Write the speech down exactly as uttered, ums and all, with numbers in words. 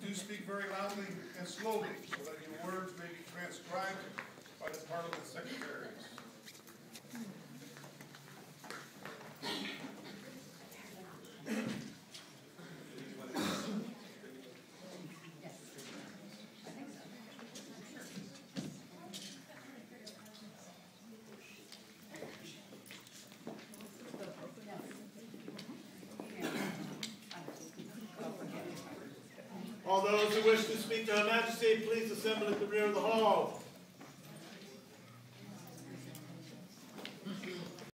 do speak very loudly and slowly so that your words may be transcribed by the Parliament secretaries. All those who wish to speak to Her Majesty, please assemble at the rear of the hall.